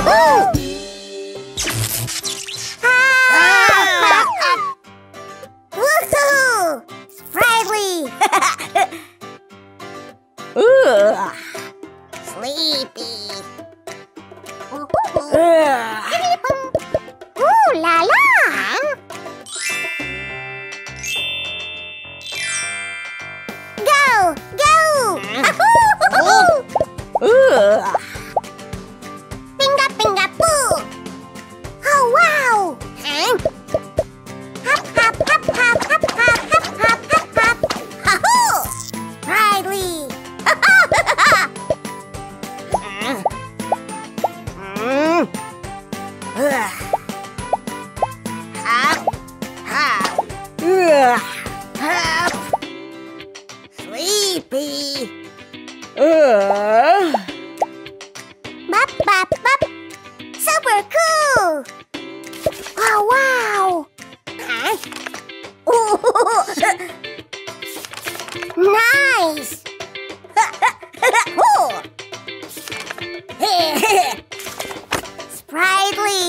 Woohoo! Sprightly! Sleepy! Ooh la la! Go! Go! Binga binga boo! Oh wow! Hop hop hop hop hop hop hop hop hop hop! Ha-hoo! Sprightly! Sleepy. Bop, bop, bop. Super cool. Oh, wow. Nice. Sprightly.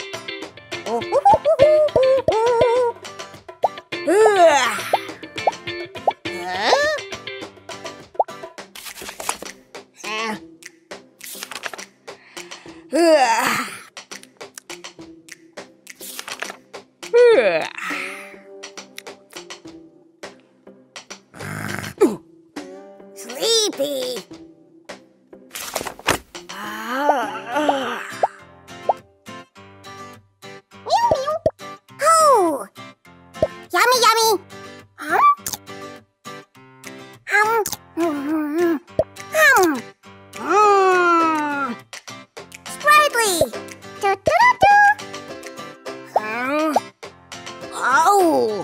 Sleepy. Oh, yummy, yummy. Sprightly. Do-do-do-do. Oh.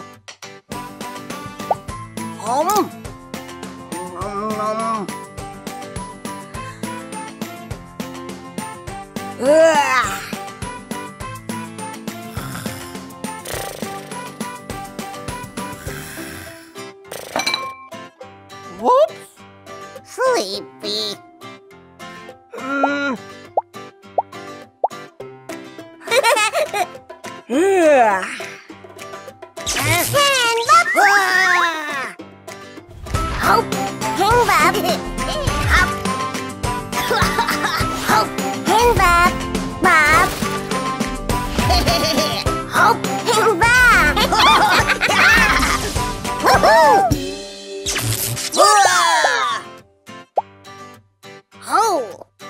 Whoops. Sleepy. Hand up. Hop, hang up. Hop. Hop, hang up. Bob. Hop, hang back. Woohoo! Oh.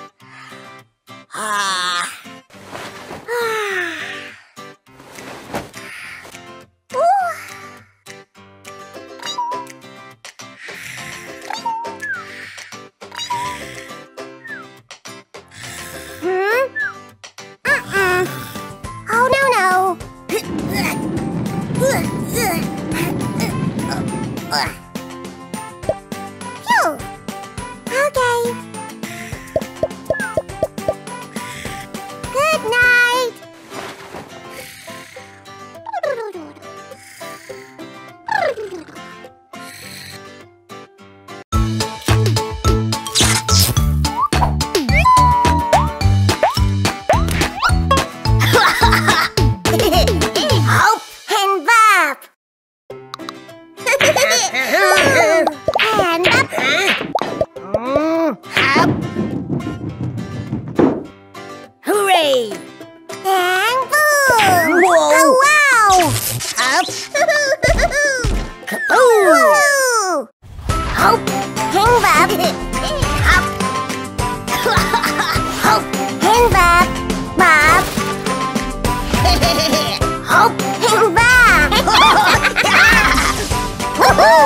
Oh no no. Phew. Okay. Good night. Hop and bop. And up. Hop. Hooray! And boom! Whoa. Oh wow! Hop. Woohoo! Hop. Hang bop. Hop. Hop. Hang bop. Bop. Hop. Hang bop. Woohoo!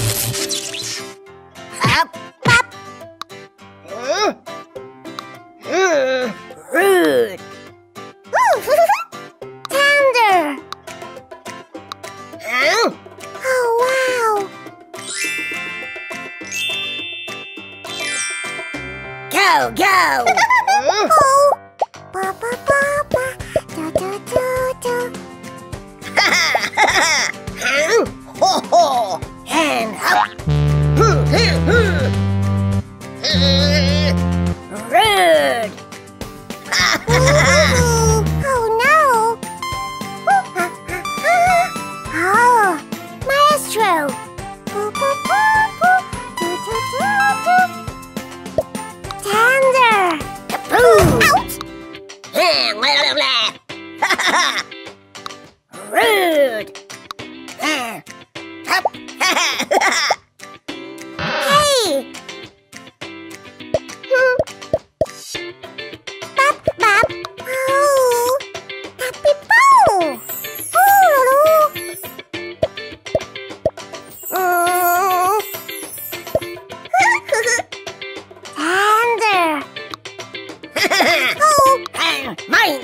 Hop. Bop. Rude. Tender. Oh wow. Go, go. Oh. Ba ba ba ba. Do do do do. Ho ho. And up. Rude. Rude. Hey. Bop, bop. Oh. Happy Poo. Tender. Oh. Mine.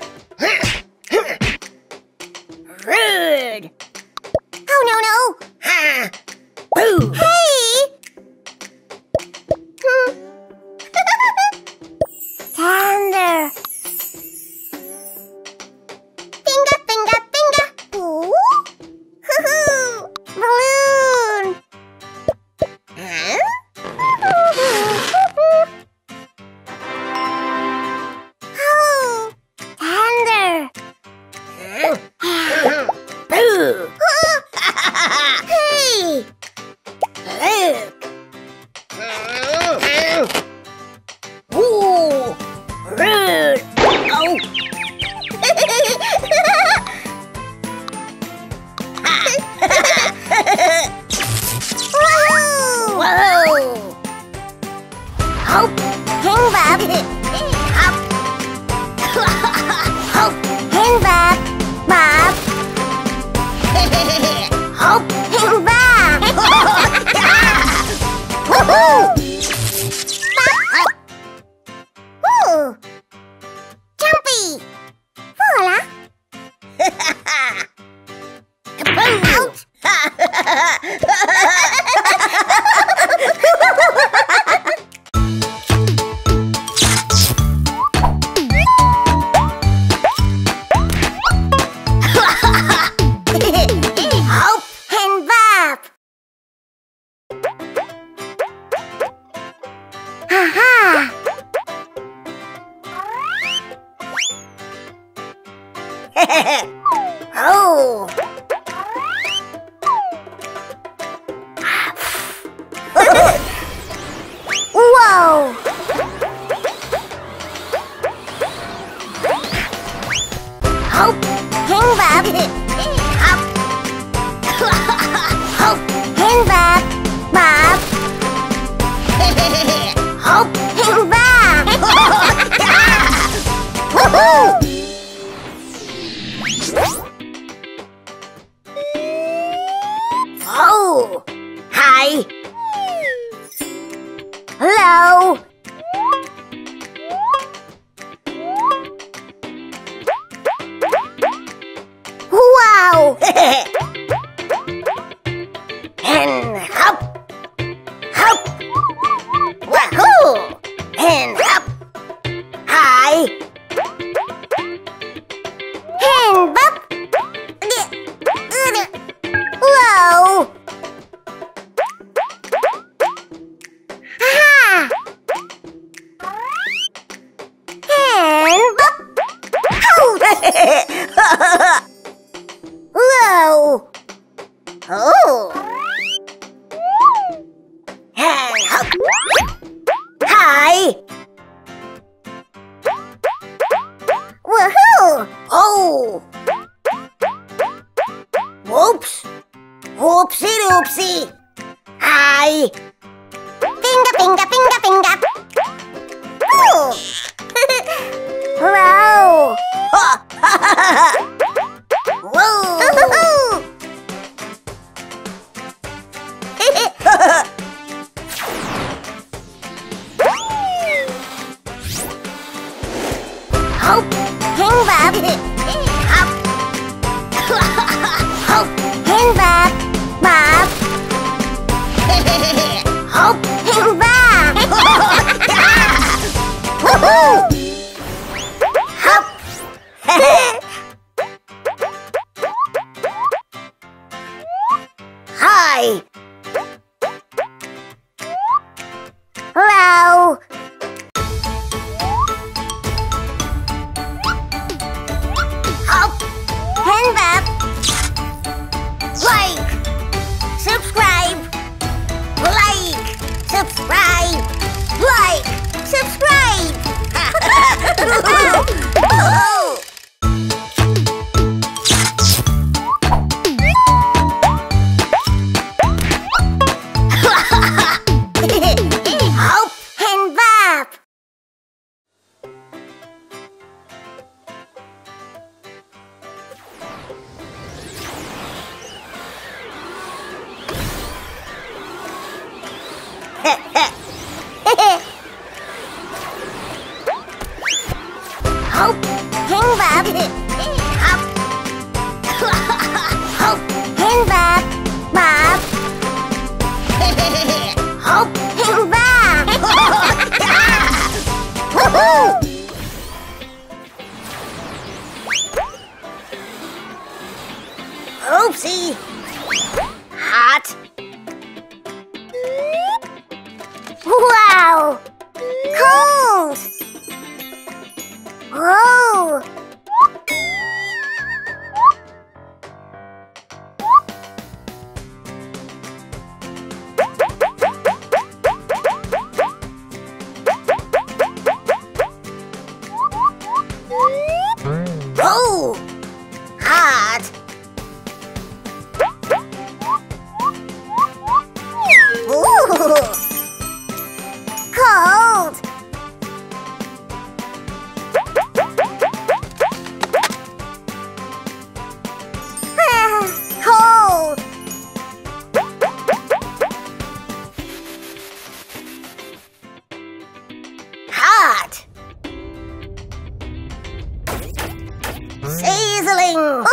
Rude. Oh, no, no. Boo. Hey. Tender. Finger, finger, finger. Ooh. Balloon. Oh, tender. Boo. Hey. Look. Ooh. Rude. Oh. Whoa! Hop, hang bob. Hop. Hop, hang bob. Bob. Hop, hang bob. Woohoo! Bob. Woo! Jumpy. Voila. Kaboom! Out. Hop and bop. Ha-ha. Oh. Whoa. Hop, hang bob. Hop. Hop, hang bob. Bob. Hop, hang bob. Woohoo! Oh, hi. Hello. Wow. And hop. Hop. Wahoo. And hop. Hi. And bop. Whoa. Ha-ha. And bop. Whoa. Oh. And hop. Hi. Woohoo. Oh. Whoops. Whoopsie doopsie. Hi. Finger, finger, finger, finger. Ooh. Wow. Whoa. Hop, hang bob. Hop. Hop, hang bob. Bob. Hop, hang bob. Woohoo! Hop. Hi. Hello. Hop. Hang bob. Like. Subscribe. Like. Subscribe. Like. Subscribe. Oh. Hop, hang bab. Hop. Hop, hang bab. Bab. Hop, hang bab. Woohoo! Oopsie! Hot! Wow! Cold! Whoa! Oh! Hot! Ooh! Cold! Cold! Hot! Sizzling!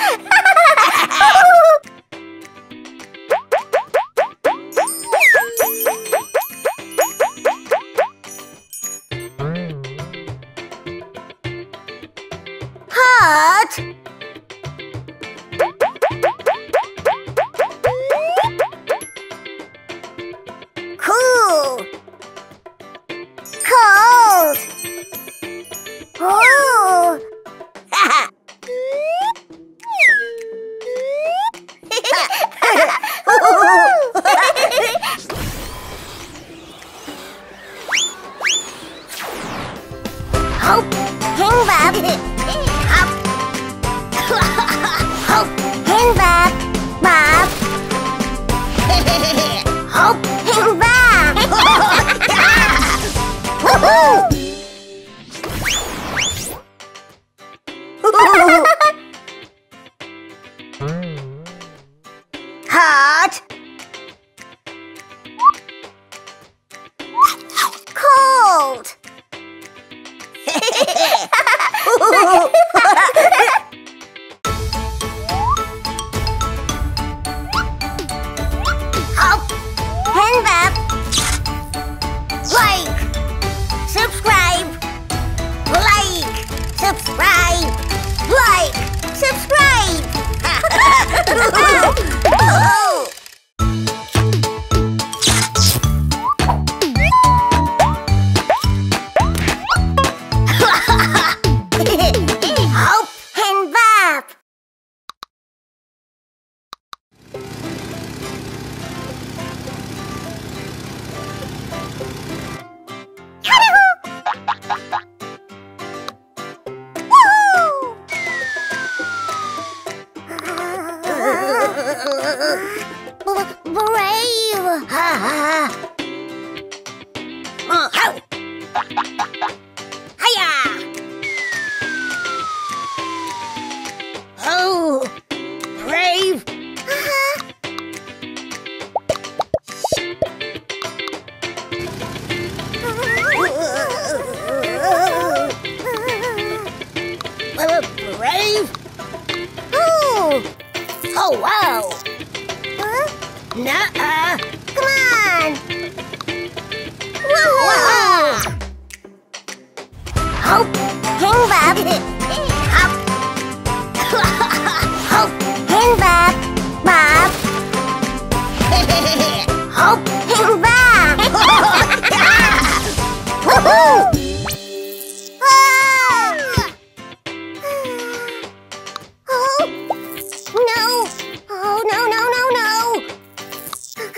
Hot! Cool! Cold! Ooh! Hop, hang bab. Hop. Hop, hang bab. Bab. Hop, hang bab. Woohoo! Hot. Cold. Hop, hang bab. Like, subscribe, like, subscribe, like, subscribe. Oh. Hop and bab. Brave! Hiya! Oh, brave! Brave? Oh, wow! Nuh-uh! Come on! Whoa! Hop, hang bab. Hop. Hop, hang bab. Bab. Hop, hang bab. Woohoo! Oh no! Oh no!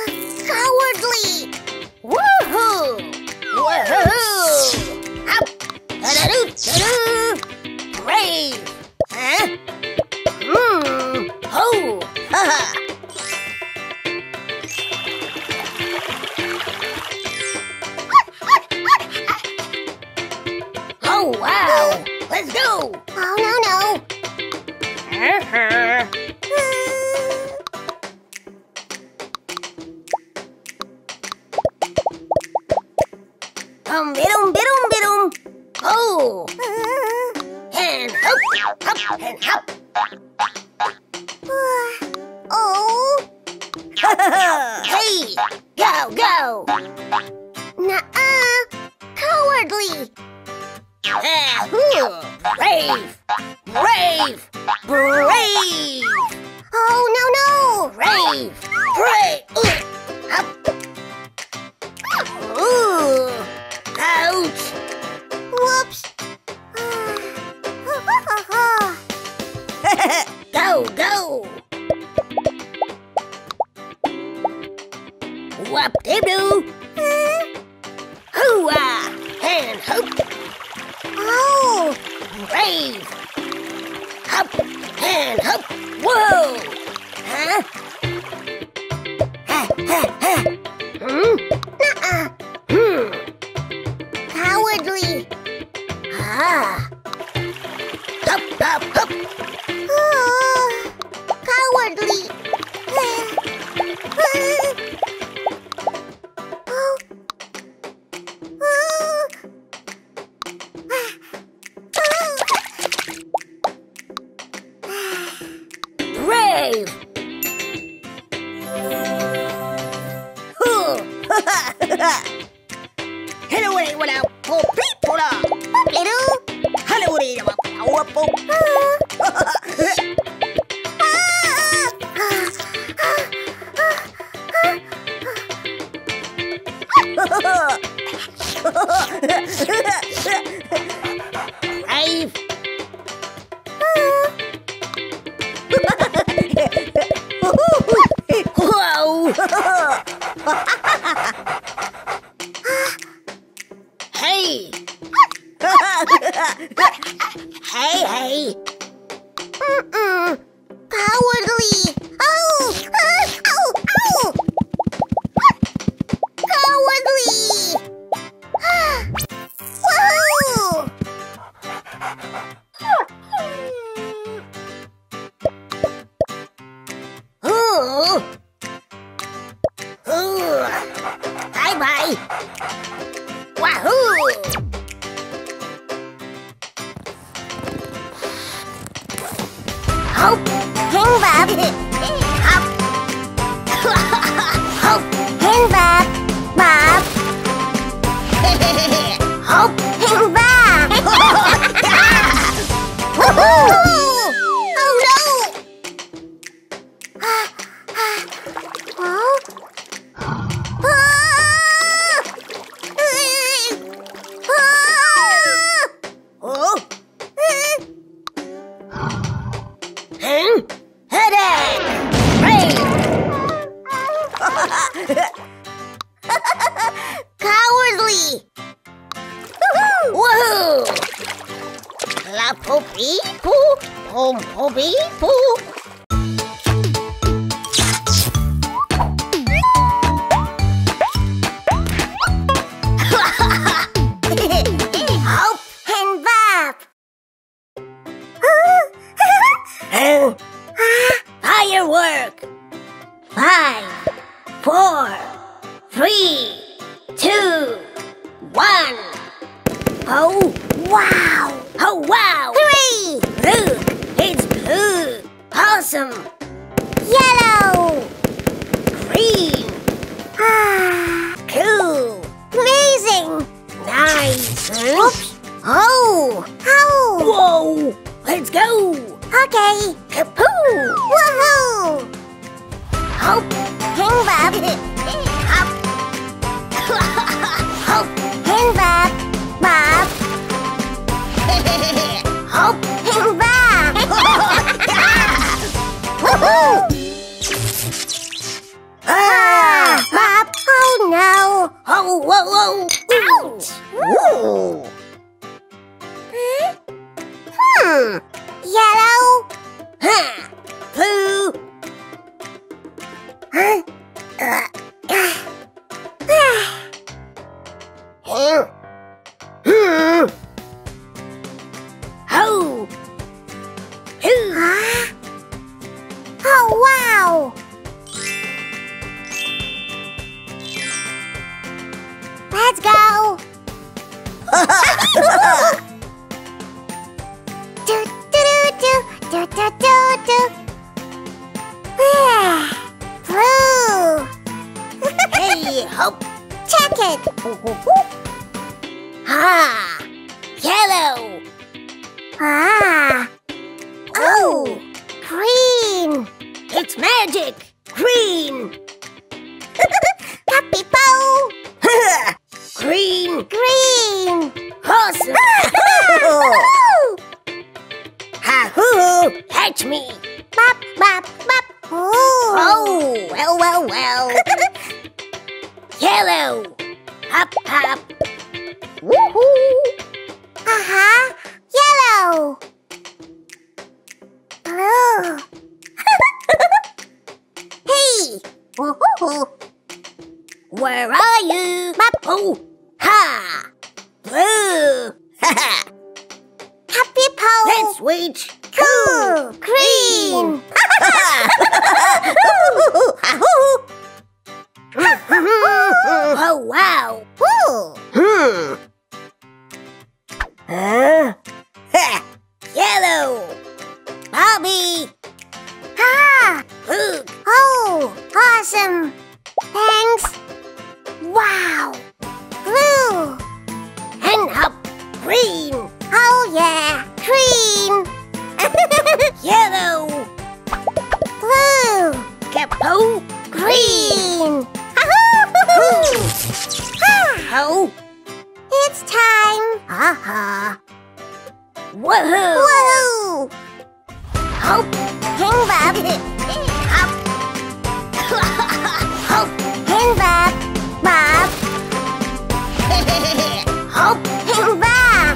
Biddum, biddum, biddum. Oh. And hop, hop, and hop. Oh. Hey, go, go. Nuh-uh. Cowardly. Brave, brave, brave. Oh, no, no. Brave, brave. Up. Ooh. Ouch. Whoops. Go, go. Whoop-de-doo. Hoo-ah. And hoop. Oh. Brave. Hop and hop. Whoa. Huh? Ha, ha, ha. Nuh-uh. Cowardly. Ah. Hop, hop, hop. Cowardly. Brave. Hello, what up? Oh, people up. Hello. Hello, what up? Brave. Whoa! Hey! Hey, hey! Cowardly! Oh! Ow! Ow! Cowardly! Whoa! Ooh! Ooh! Bye-bye! Wahoo! Hop! Hang Bob! Hop! Hop! Hang Bob! Bob! Hop! Hang Bob! Woohoo! Oh no! Cowardly! Woohoo! La poopy poo, pom poopy poo. Hop and bop. Firework. 5, 4, 3, 2, 1. Oh, wow! Oh, wow! Hooray! Look, it's blue. Awesome. Yellow. Green. Cool. Amazing. Nice. Oops. Oh. Oh. Whoa. Let's go. Okay. Kapoo. Woohoo. Hop. Hang Bob. Hop. Hop. Hang Bob. Bob. Hop. Hang Bob. Woohoo. Bob. Oh no. Oh, whoa, whoa. Ouch. Ooh. Yellow. Blue. Oh. Oh, wow. Let's go. Hop. Check it. Ah, yellow. Ah. Oh, green. It's magic. Green. Happy Paw. Green. Green. Awesome. Ha-hoo. Catch me. Bop, bop, bop. Oh, well. Yellow. Hop, hop. Woohoo. Yellow. Blue. Hey. Woohoo. Where are you? Oh, ha. Blue. Happy Paw. Let's switch. Cool. Green. Oh, wow. Yellow. Bobby. Luke. Oh, awesome. Thanks. Wow. Blue. And up. Green. Oh, yeah. Green. Yellow. Blue. Capo. Green. Oh. It's time. Woohoo. Woohoo. Hop. Hang Bob. Hop. Hop. Hang Bob. Bob. Hop. Hang Bob.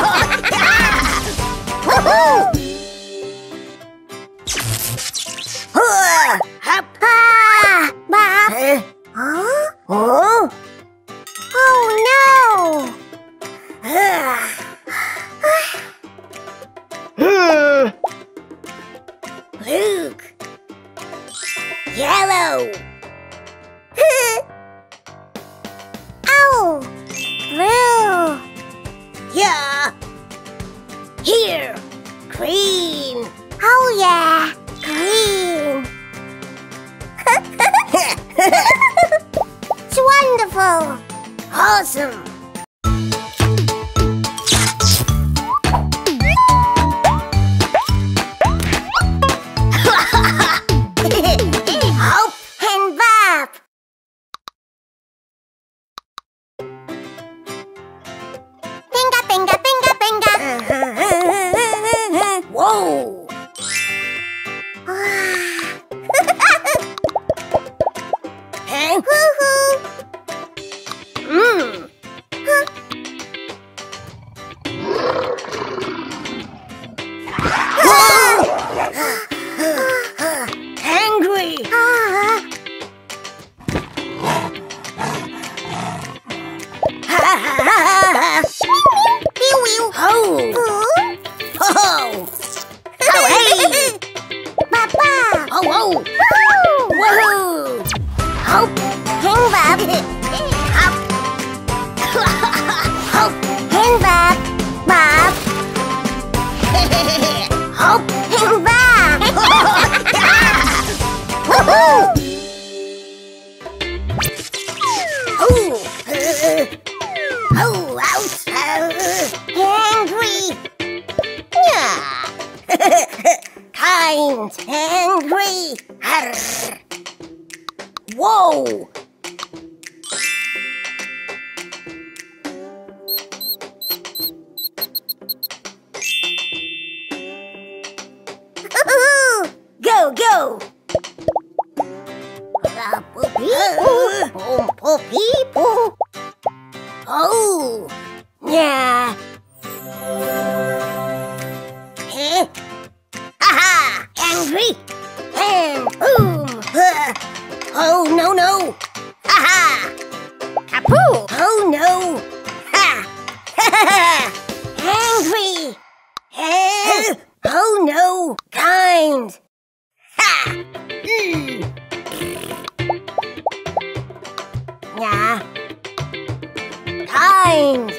Woohoo. Hop. Bob. Huh? Oh? Oh no! Luke. Yellow. Oh! Blue. Yeah. Here. Green. Oh yeah. Green. It's wonderful. Awesome. Hop and Bob. Binga, binga, binga, binga. Whoa. Angry. Oh, hey. Papa. Oh. Woohoo. Hop. Hang Bob. Hop. Hop. Hang Bob. Bob. Hop. Hang Bob. Woohoo. Oh, ouch. Angry. Kind. Angry. Whoa. Go. Oh, yeah. Aha! Angry and boom! Oh no! Aha! Kapoo! Oh no! Ha! Angry! Oh no! Kind! Ha! Yeah. Kind!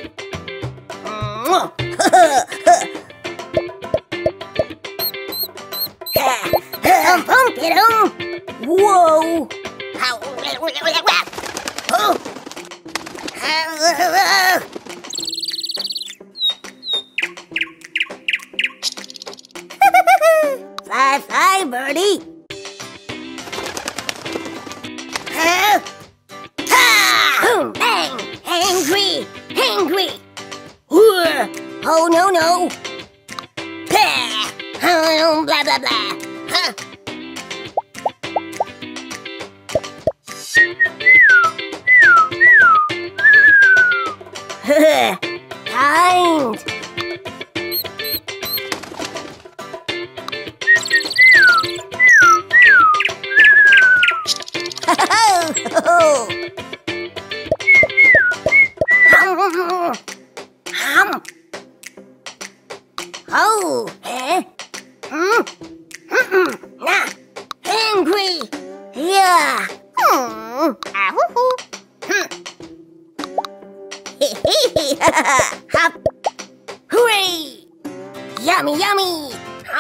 Whoa! Oh. no, no. Blah, blah, blah. Huh. Kind. Oh, eh? Nah, angry. Yeah. Hop. Hooray! Yummy, yummy.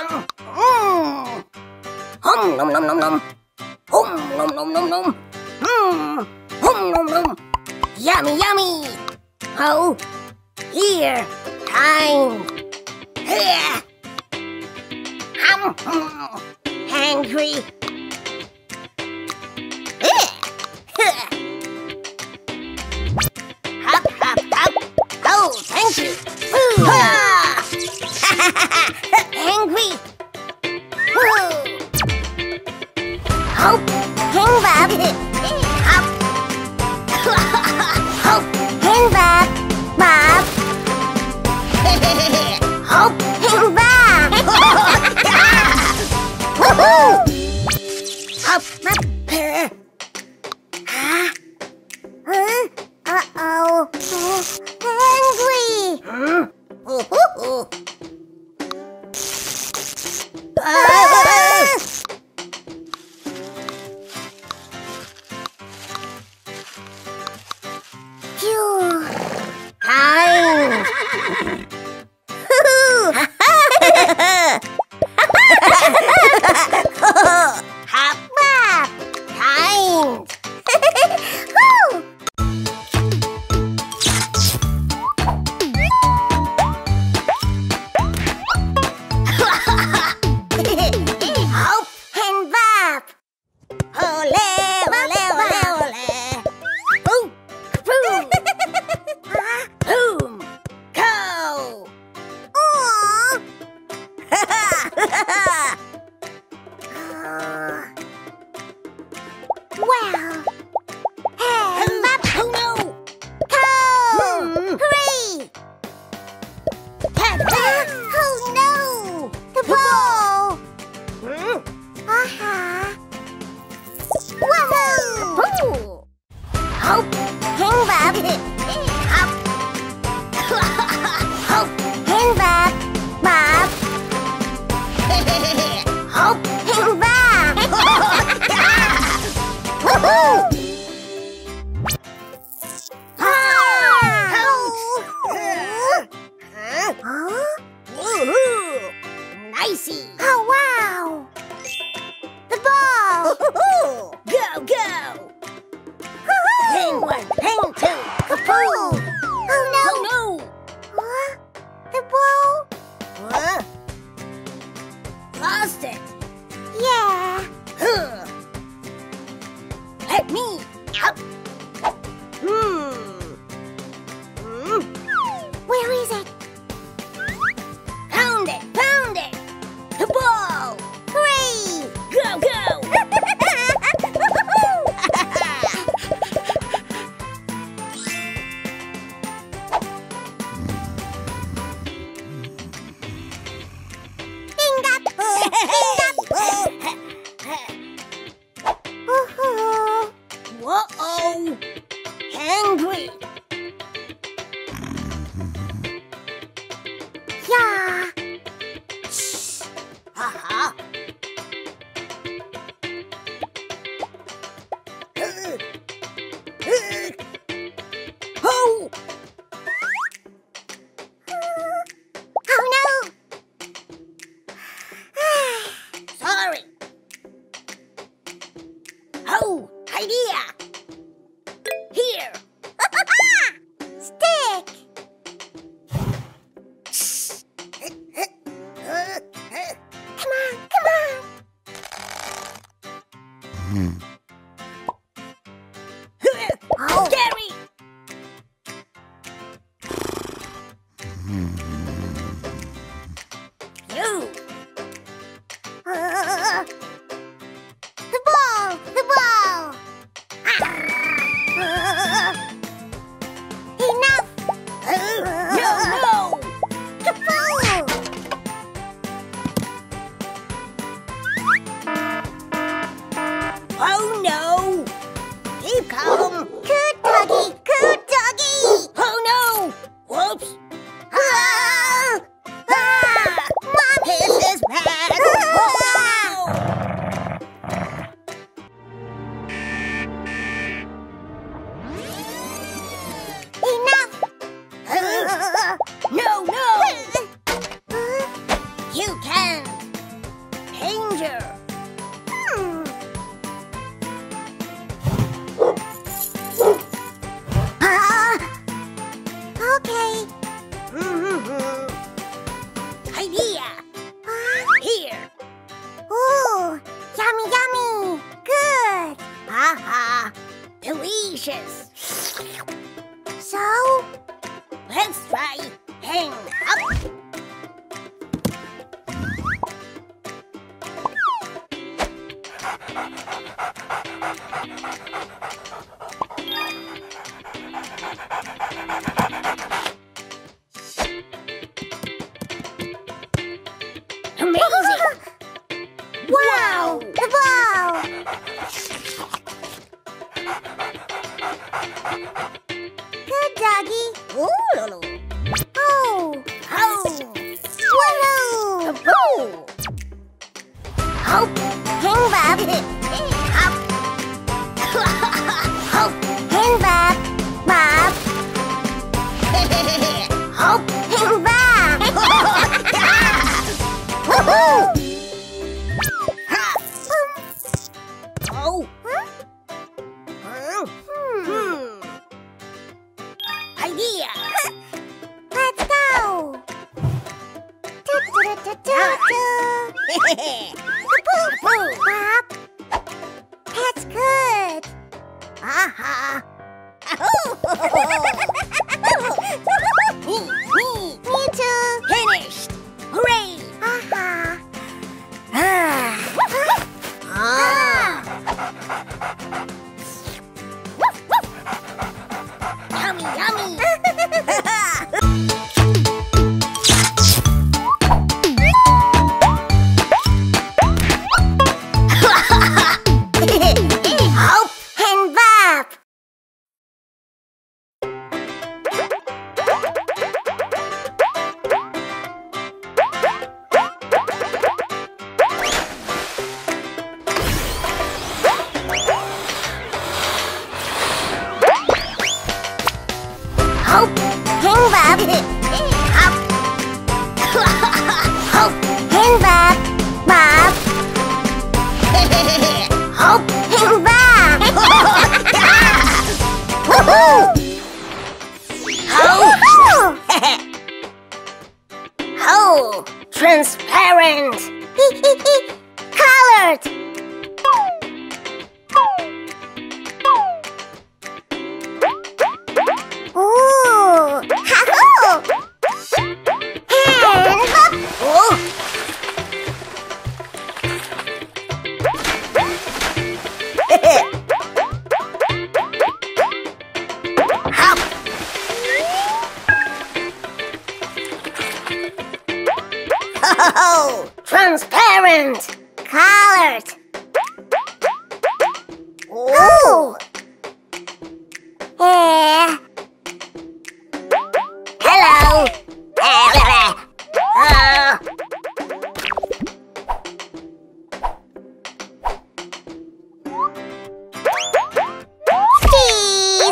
Nom nom nom nom. Nom nom nom nom. Nom nom. Yummy, yummy. Oh, here, kind. Here. Hungry. Hop, hop, hop. Oh, thank you. Angry. Hop, hang Bob. Hop. Hop, hang Bob. Bob. Hop, hang Bob. Woohoo! Hop, hop. Uh-oh. Angry. Phew. Kind. Hop, hop. Kind. Hop and Bob. Ole, ole, ole, ole. Boom, boom. Boom, go. Aww. Wow. And Bob. Oh no. Go. Hooray. Oh no. The ball. Woohoo! Hop, hang Bob. Hop. Hop, hang Bob. Bob. Hop, hang Bob. Woohoo! Woohoo! Nicey! Oh wow! The ball! Go, go! Hang one, hang two! Kapoo! Oh no! Oh no! Huh? The ball? Huh? Lost it! Yeah! Let me! Up! Where is it? Found it! Found it! The ball! Hooray! Go, go! Whoa-oh! Angry! Yeah! Shh! Ha-ha! Oh! Oh no! Sorry! Oh! Idea! Here! delicious. So, let's try hang up. Amazing! Wow! The ball! Good doggy. Ooh, oh! Oh! Woohoo! Boo! Hope! Hang Bob! Hop! Hope! Hang Bob! Bob! Hope! Hang Bob! Woohoo! Oh! Idea! Let's go! Bob! That's good! Aha! Me too! Finished! Hooray! Aha! Yummy, yummy! Hope and Bob! Hope, hang Bob. Hop. Hope, hang Bob. Bob. Hope, hang Bob. Woohoo! Oh, transparent. Colored. Ooh! Ha-hoo! Hand! Oh! Hop! Oh! Transparent! Colored! Oh! Hello! Steve!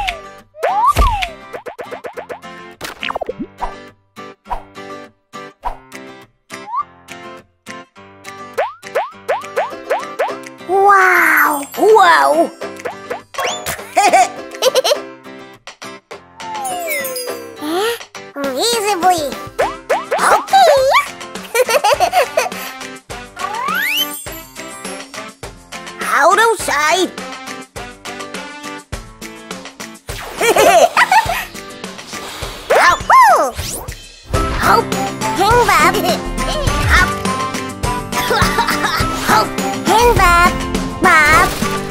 Wow! Wow! Easy boy. Okay. Out outside. Hope, hope, hang Bob. Hop. Hope, hang Bob. Bob.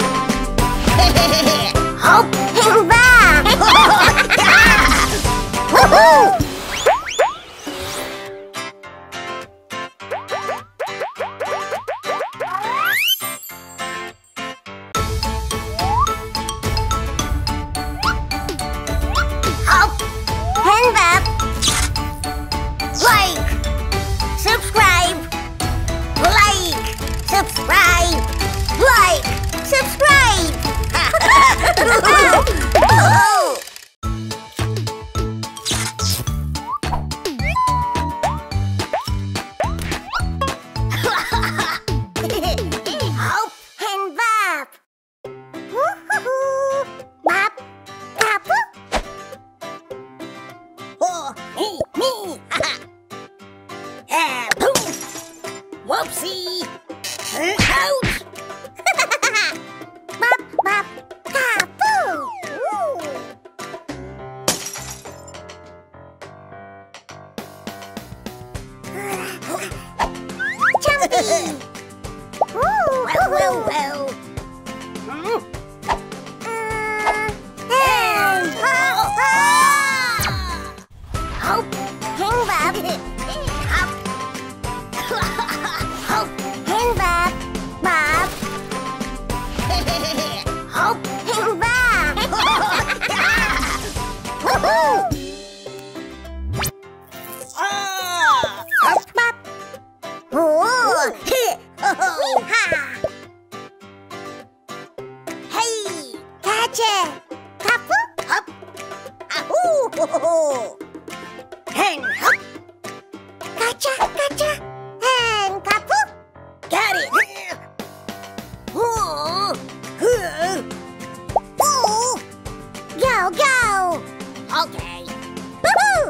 Hope, hang Bob. Woohoo! And hop. Gotcha, gotcha. And kaput. Got it. Ooh. Go, go. Okay. Woohoo!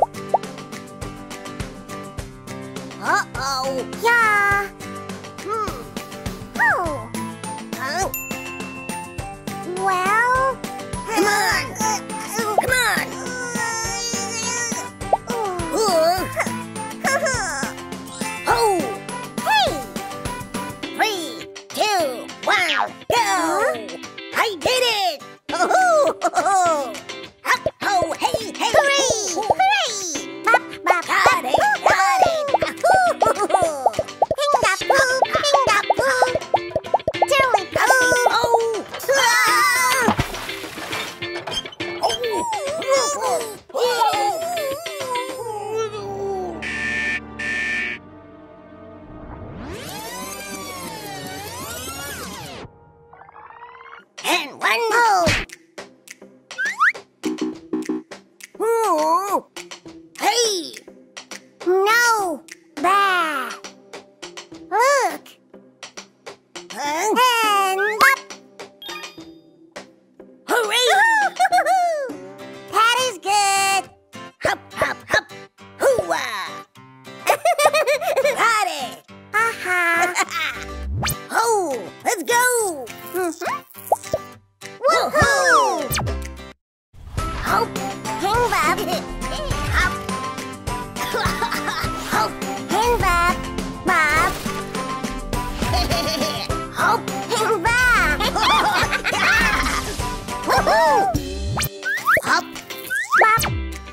Uh-oh. Yeah. Oh. Huh? Well. Come on. Come on. Oh. Hey. 3, 2, 1, go. I did it. Oh. Up, oh, hey, hey. Hooray. Hooray. Bop, bop, got it. Got it. Hinga poop, hinga poop. Tilly poop. Oh. And one more. Ooh. Hey. No. Bad. Look. Huh? And up. Hooray! That is good. Hop, hop, hop. Hoo-wah. Got it. Oh, let's go. Woohoo! Hop, hang bob. Hop. Hop, hang bob. Bob. Hop, hang bob. Woohoo! Hop. Bob.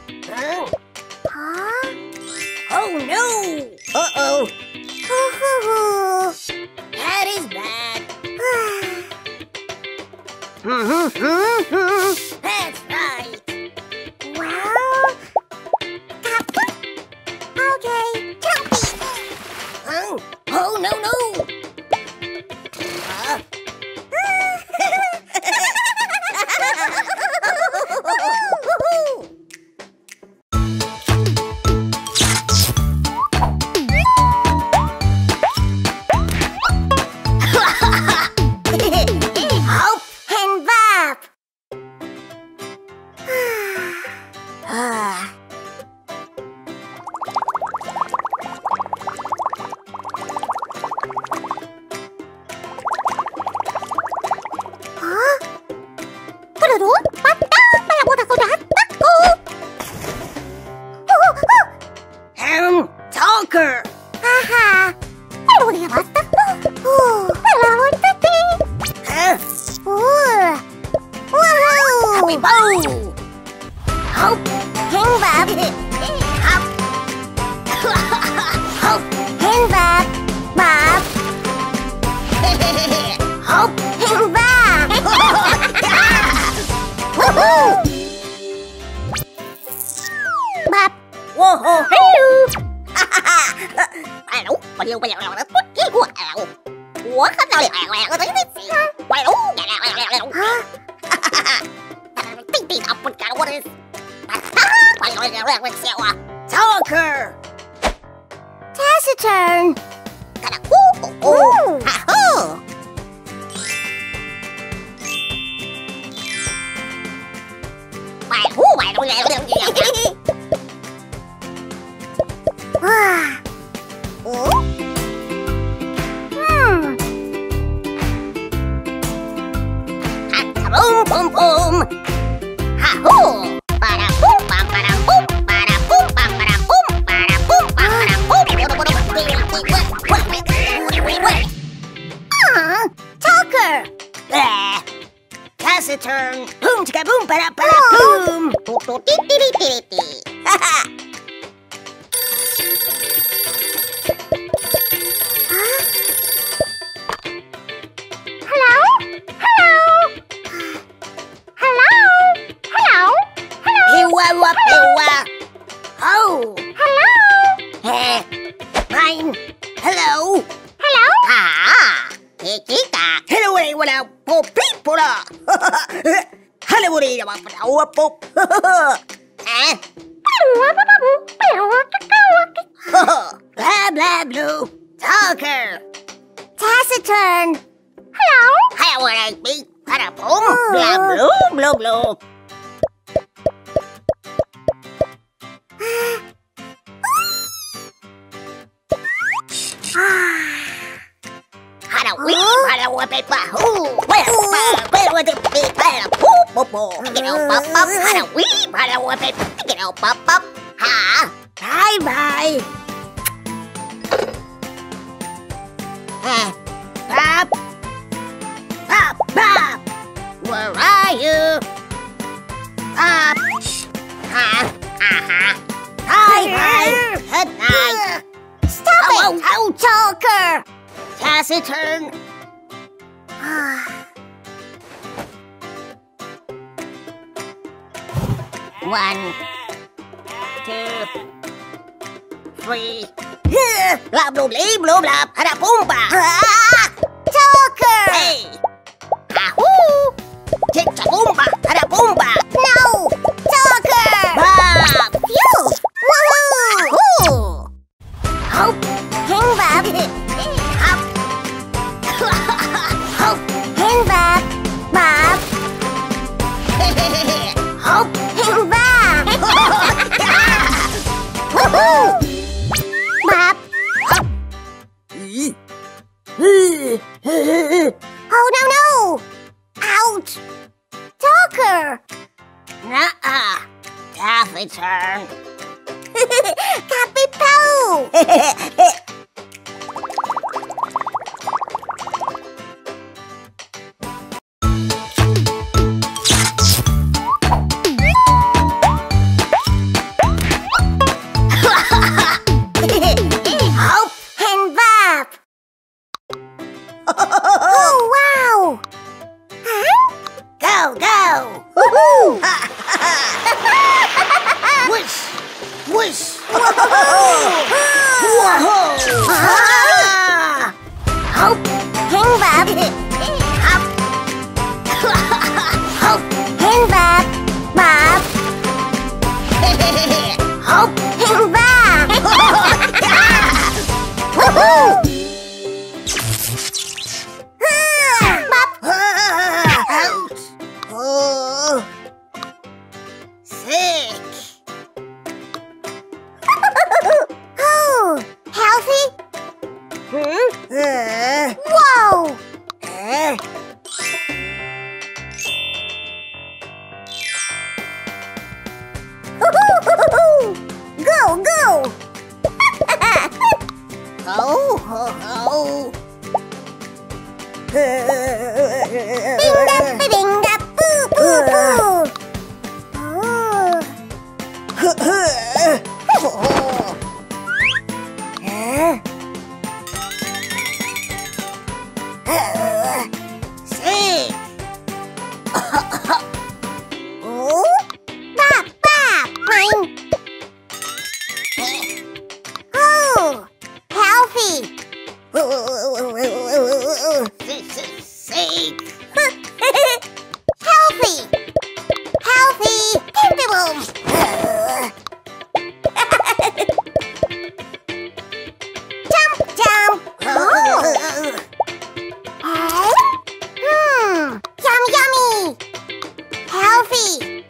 Huh? Oh no! Uh-oh. That is bad. That's right. Well, okay, jumpy. Oh no no. Hop and bop. Talker. Haha. Happy bow. Hop, hang bob. Hop. Hop, hang bob. Bob. Hop, hang bob. Woohoo! Bob. Whoa, hello. Hello. Talker. Taciturn. Boom, boom, boom. Ha-hoo. Ba-da-boom, ba-da-boom, ba-da-boom, ba-da-boom, ba-da-boom, ba-da-boom. Talker. Taciturn. Boom, chicka, boom, ba-da-ba-da-boom. Oh! Hello! Mine! Hello! Hello? Ah! Kikita! Hello, wala po people! Hello, wala po pop! Blah, blah, blue. Talker. Taciturn. Hello. How would I be? Blah, blue, blue, blue. Bye bye. Pop, pop, pop. Where are you? Pop. Hi, hi. Good night. Stop it! Oh, Talker! Taciturn. One, 2, 3. Blah, blah, blah, blah, blah. Hada, boomba. Talker! Hey! Ahoo! Chicha, boomba. Hada, boomba. No! Talker! Bob! Phew! Woohoo! Ahoo! Hop! Hang Bob! Hop! Hop! Hang Bob! Bob! Hop! Hang Bob! Woohoo! Bob! Hop! Oh, no, no! Ouch! Talker! Nuh-uh. Taciturn. Copy Poo! Hope and Bob! Oh, wow! Huh? Go, go! Woohoo! Whoosh! Whoosh! Whoa! Hope and Bob! Hop! Hope and Bob! Bob! Hope and Bob! Woohoo! Ouch! Oh! Sick! Oh! Healthy? Whoa! Go, go! Ho, ho, ho! Ding-da, boo, boo, boo! Sick! Oh? Bop, bop! Mine! Oh! Healthy! Sick! Healthy! Healthy! Boom! Jump, jump! Oh! Yum, yummy! Healthy!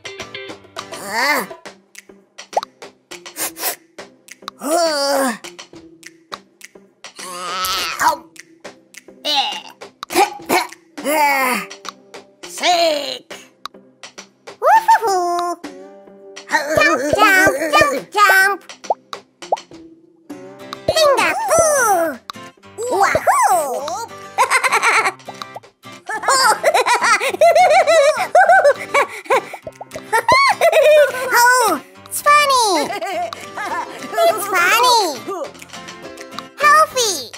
Sick! Woohoo! Jump, jump, jump, jump! Binga, boo! Wahoo! Oh, it's funny! It's funny! Healthy!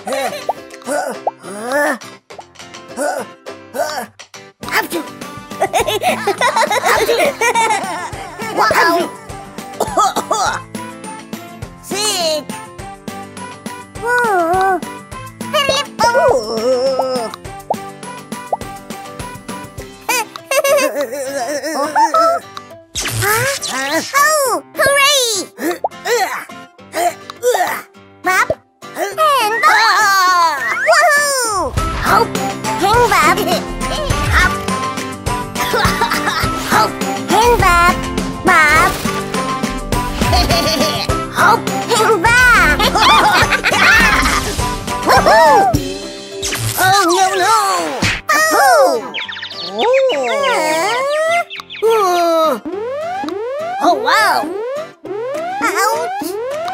Achoo! Wow! Sick! Whoa! Huh? Oh, hooray! Bop and bop. Woohoo! Hop and bop. Hop. Hop and bop. Bop. Hop and bop. Woohoo! Oh no no! Oh! Oh wow! Ouch!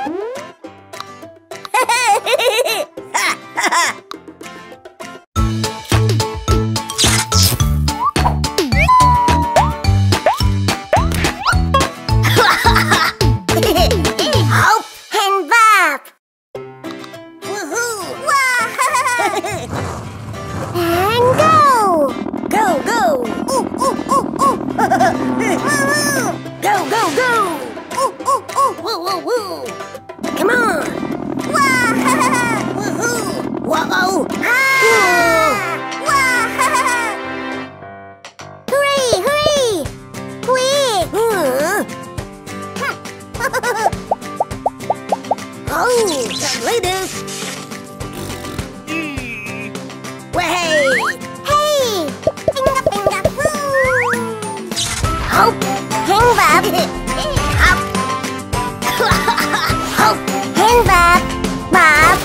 Hop and bop! Woohoo! And go! Go, go! Ooh, ooh, ooh, ooh! Go, go, go! Ooh, ooh, ooh! Woo, woo, woo! Come on! Wah! Woohoo! Whoa! Hooray! Hooray! Quick! Oh, ladies! Way! Hey! Finger, finger, foo! Hop! Hang bop! Hop! Hop! Hang bop! Bop!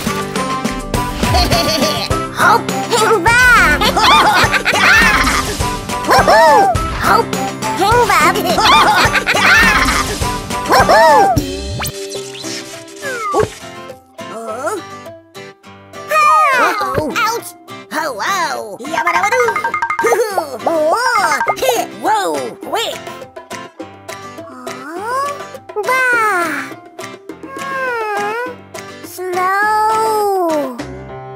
Hop! Hang bop! Woohoo! Hop! Hang bop! Woohoo! Ouch! Oh wow! Yabba-dabba-doo! Whoa! Quick! Bah! Slow!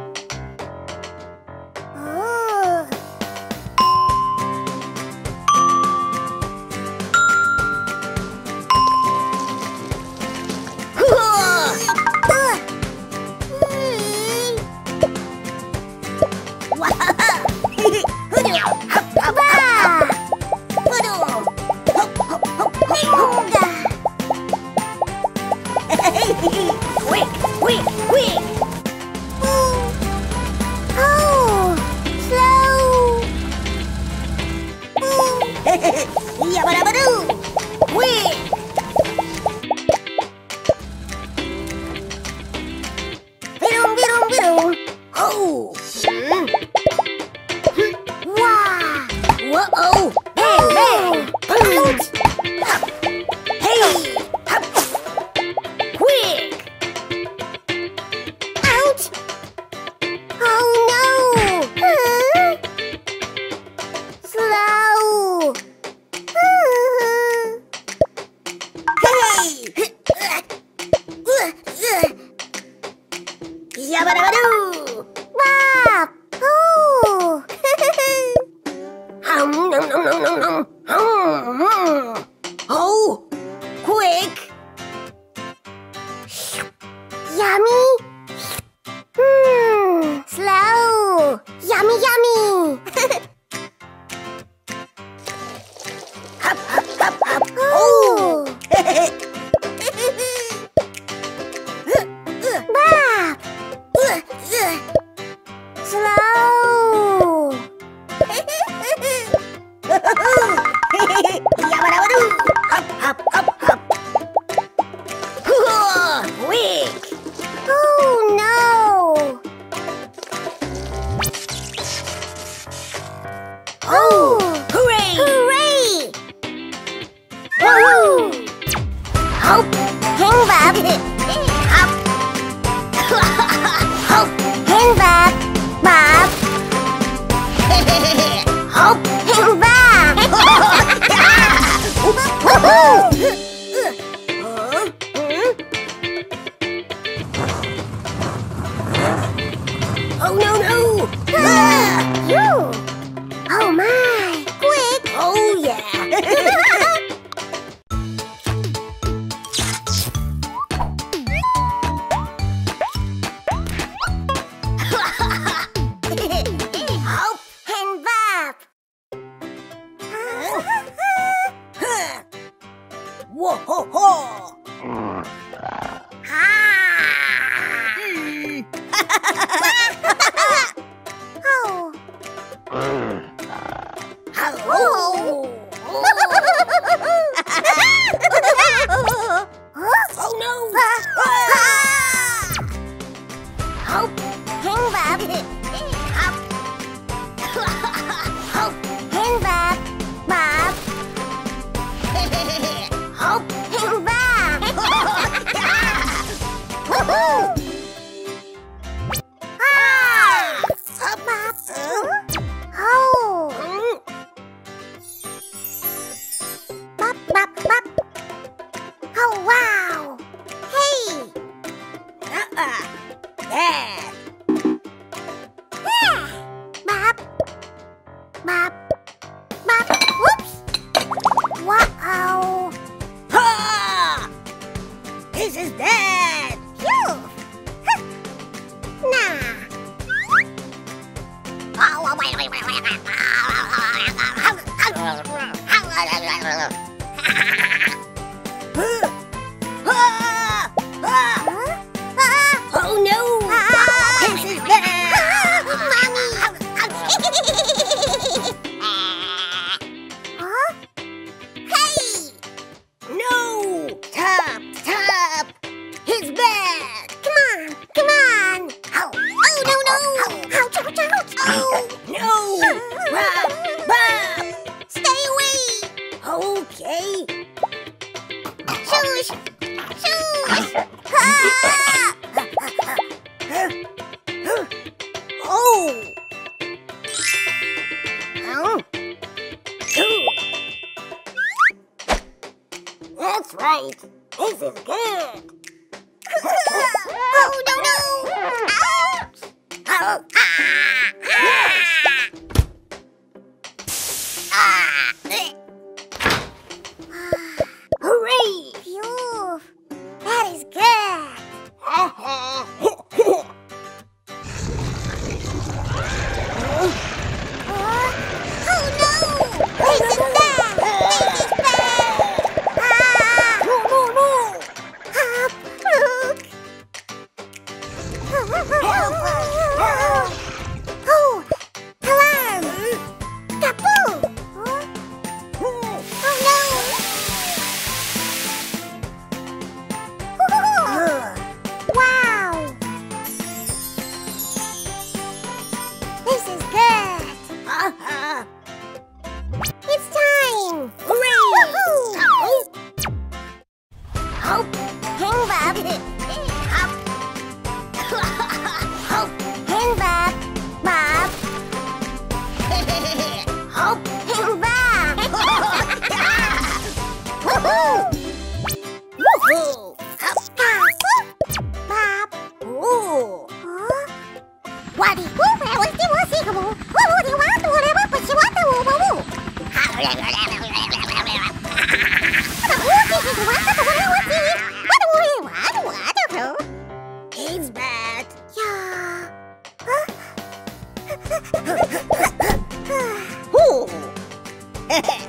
Quick! Quick! Quick! Oh! Slow! Yabba-dabba-doo! Quick! Bidoom, bidoom, bidoom! Oh! Wow! Whoa! Bang, bang! Boom! Hey! Hop! Quick! Ouch! Oh no! Slow! Hey! Yabba-dabba-doo! Bop! Oh! Nom nom nom nom nom nom. Oh! Quick! Yummy! Slow! Yummy, yummy! Hop, hop, hop, hop! Oh! Bop! Slow! Yabba-dabba-doo! Hop, hop, hop, hop! Quick! Oh no! is that? Phew! Nah. Oh no! This is bad! Mommy! Huh? Hey! No! Top! He's bad! Come on! Oh no! Ouch! Oh! No! Bob! Stay away! Okay. Shush! Ah! Oh! That's right. This is good. Oh no! Ouch! Oh! Hooray! Phew! That is good. Oh no! This is bad! No! Look! Oh! Alarm! Kapoo! Oh no! Wow! This is good! It's time! Hooray! Hope! Hang Bob! Hope! Hang Bob! Bob! Hope! Hang Bob! Woohoo! Bob! Ooh! Wadi! He's bad. Yeah.